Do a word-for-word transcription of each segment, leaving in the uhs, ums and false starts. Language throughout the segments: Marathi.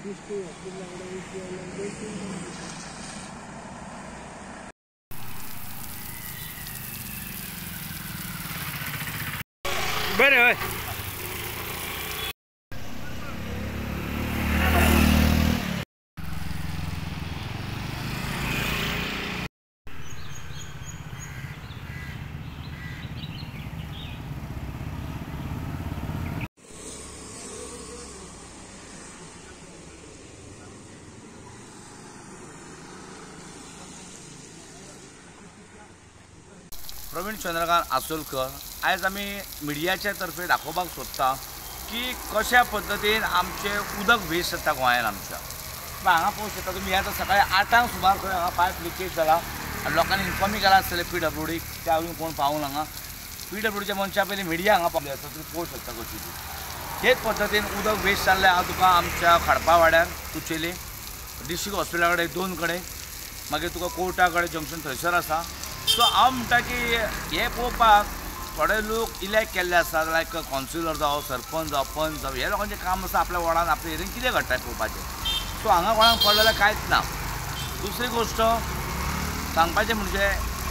बरे होय प्रवीण चंद्रकांत आसोलकर आज आमी मिडियाच्या तर्फे दाखोवपाक सोदता की कशा पद्दतीन आमचे उदक वेस्ट जाता गोंयांत आमच्या हांगा पळोवंक शकता तुमी आतां सकाळी आठांक सुमार खंय हांगा पायप लिकेज जाला आनी लोकांनी इन्फॉर्म केला आसतलें पी डब्ल्यू डी त्या अजून कोण पावूंक हांगा पी डब्ल्यू डीच्या मनशा पयलीं मिडिया हांगा पावली आसा तुमी पळोवंक शकता कशी ती तेच पद्दतीन उदक वेस्ट जाल्लें हांव तुका आमच्या खाडपा वाड्यार कुचेली डिस्ट्रिक्ट हॉस्पिटला कडेन दोन कडेन मागीर तुका कोर्टा कडेन जंक्शन थंयसर आसा सो हांव म्हणटा की हे पळोवपाक थोडे लोक इलेक्ट केल्ले आसात लायक कावन्सिलर जावं सरपंच जावं पंच जावं हे लोकांचें काम आसा आपल्या वार्डान आपल्या एरियेन कितें घडटा पळोवपाचें सो हांगा कोणाक पडलेलें कांयच ना दुसरी गोश्ट सांगपाचें म्हणजे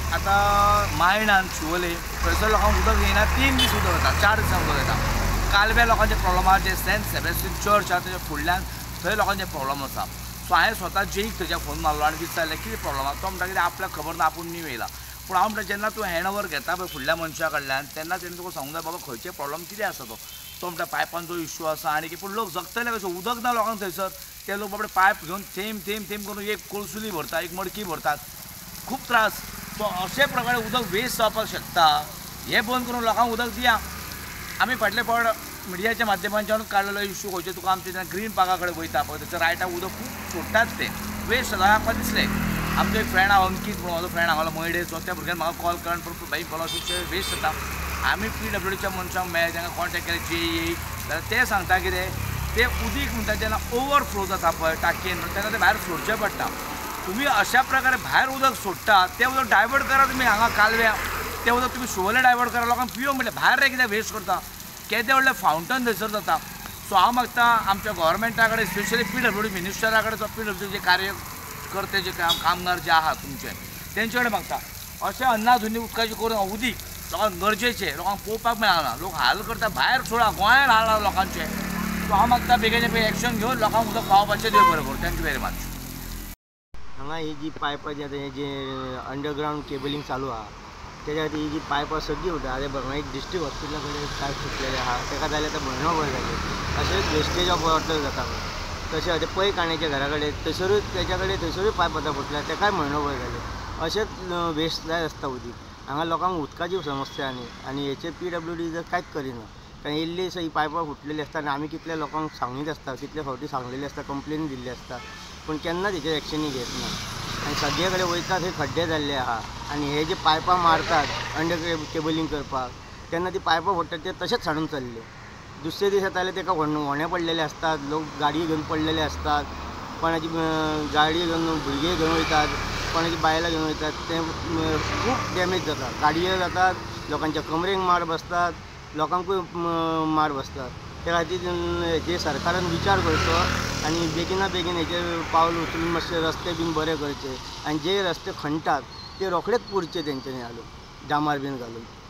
आतां मायणान शिवोले थंयसर लोकांक उदक येयना तीन दीस उदक येता चार दिसांक उदक येता कालव्या लोकांचे प्रॉब्लम आसा जे सेंट सेबेस्टियन चर्च आसा तेच्या फुडल्यान थंय लोकांचे प्रॉब्लम आसा सो हांवें स्वता जेईक थंयच्या फोन मारलो आनी विचारलें कितें प्रॉब्लम आसा तो म्हणटा कितें आपल्याक खबर ना आपूण न्यू येयला पूण हांव म्हणटा जेन्ना तूं हँड ओवर घेता पळय फुडल्या मनशा कडल्यान तेन्ना तेणें तुका सांगूंक जाय बाबा खंयचे प्रॉब्लम कितें आसा तो तो म्हणटा पायपांचो इश्यू आसा आनी पूण लोक जगतले कशे उदक ना लोकांक थंयसर ते लोक बाबडे पायप घेवन थेंब थेंब थेंब करून एक कोळसुली भरता एक मडकी भरतात खूब त्रास सो अशे प्रकारे उदक वेस्ट जावपाक शकता हे बंद करून लोकांक उदक दिया आमी फाटले फावट मिडियाच्या माध्यमांच्यान काडलेलो इश्यू खंयचे तुका आमचे जेन्ना ग्रीन पार्का कडेन वयता पळय थंयसर रायटाक उदक खूब सोडटात ते वेस्ट जाता म्हाका दिसलें आमचो एक फ्रेंड आहा अंकीत म्हणून म्हजो फ्रेंड हांगा मयडे सो त्या भुरग्यान म्हाका कॉल करून परत बाई स्कॉलरशीपचे वेस्ट जाता आमी पी डब्ल्यू डीच्या मनशांक मेळ्ळे तांकां कॉन्टेक्ट केले जे येयक जाल्यार ते सांगता कितें ते उदीक म्हणटा जेन्ना ओवरफ्लो जाता पळय टाकयेन तेन्ना ते भायर सोडचें पडटा तुमी अशा प्रकारे भायर उदक सोडटा तें उदक डायवर्ट करा तुमी हांगा कालव्या तें उदक तुमी शिवोले डायवर्ट करा लोकांक पियो म्हणलें भायर रे कितें वेस्ट करता केदें व्हडलें फावंटन थंयसर जाता सो हांव मागता आमच्या गव्हर्मेंटा कडेन स्पेशली पी डब्ल्यू डी मिनिस्टरा कडेन पी डब्ल्यू जे कार्य करते जे काम कामगार जे आहात तुमचे तेंचे कडेन मागता अशें अन्नाधुनी उदकाचें करून उदीक लोकांक गरजेचें लोकांक पळोवपाक मेळना लोक हाल करता भायर सोडा गोंयांत हाल लोकांचे सो हांव मागता बेगीन बेगीन एक्शन घेवन लोकांक उदक पावपाचें देव बरें करूं थँक्यू व्हेरी मच हांगा ही जी पायपां जी आतां हें जे अंडरग्रावंड केबलिंग चालू आहा तेज्या खातीर ही जी पायपां सगळीं उरता आतां बघ एक डिस्ट्रिक्ट हॉस्पिटला कडेन पायप सुटलेले आहा तेका जाल्यार आतां म्हयनो भर जाले अशेंच वेस्टेज ऑफ वॉटर जाता तशें आतां पै काण्याच्या घरा कडेन थंयसरूच तेच्या कडेन थंयसरूय पायप आतां फुटल्या तेकाय म्हयनो भर जाले अशेंच वेस्ट जाय आसता उदीक हांगा लोकांक उदकाची समस्या न्ही आनी हेचेर पी डब्ल्यू डी जर कांयच करिना कारण इल्ली ही पायपां फुटलेली आसता आनी आमी कितले लोकांक सांगीत आसता कितले फावटी सांगलेली आसता कंप्लेन दिल्ली आसता पूण केन्नाच हेचेर एक्शनूय घेत ना आनी सगळे कडेन वयता थंय खड्डे जाल्ले आहा आनी हे जे पायपां मारतात अंडर केबलिंग करपाक तेन्ना ती पायपां फोडटात ते तशेंच साडून चल्ले दुसरे दीस येताले तेका व्होणे पडलेले असतात लोक गाडयो घेवन पडलेले असतात कोणाची गाडयो घेवन भुरगे घेवन वयतात कोणाची बायलां घेवन वयतात ते खूब डॅमेज जाता गाडयो जातात लोकांच्या कमरेक मार बसतात लोकांकूय मार बसतात त्या खातीर हेजे सरकारान विचार करचो आनी बेगिना बेगीन हेचेर पावल उचलून मातशे रस्ते बीन बरे करचे आनी जे रस्ते खणटात ते रोखडेच पुरचे तेंच्यांनी घालून डांबर बीन घालून